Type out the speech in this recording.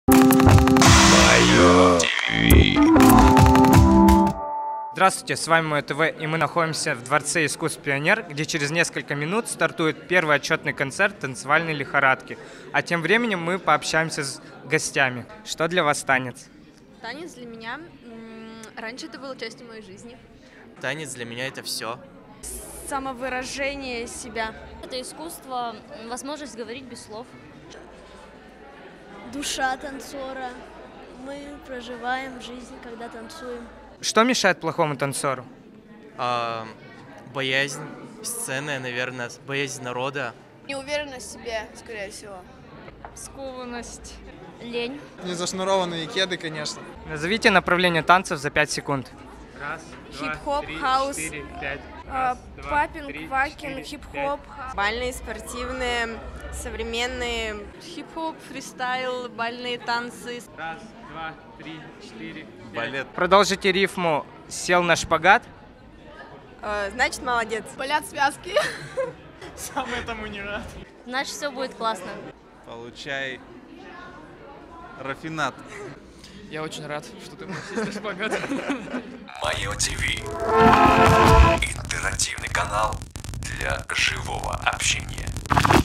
Мое ТВ. Здравствуйте, с вами Мое ТВ, и мы находимся в Дворце искусств «Пионер», где через несколько минут стартует первый отчетный концерт танцевальной лихорадки. А тем временем мы пообщаемся с гостями. Что для вас танец? Танец для меня, раньше это было частью моей жизни. Танец для меня это все. Самовыражение себя. Это искусство, возможность говорить без слов. Душа танцора. Мы проживаем жизнь, когда танцуем. Что мешает плохому танцору? Боязнь сцены, наверное, боязнь народа. Неуверенность в себе, скорее всего. Скованность. Лень. Незашнурованные кеды, конечно. Назовите направление танцев за 5 секунд. Хип-хоп, хаус, 4, 5. паппинг, вакинг, хип-хоп. Бальные, спортивные, современные, хип-хоп, фристайл, бальные танцы. Раз, два, три, четыре. Балет. Продолжите рифму «сел на шпагат». Значит, молодец. Болят связки. Значит, все будет классно. Получай рафинат. Я очень рад, что ты сесть на шпагат. Мое ТВ. Интерактивный канал для живого общения.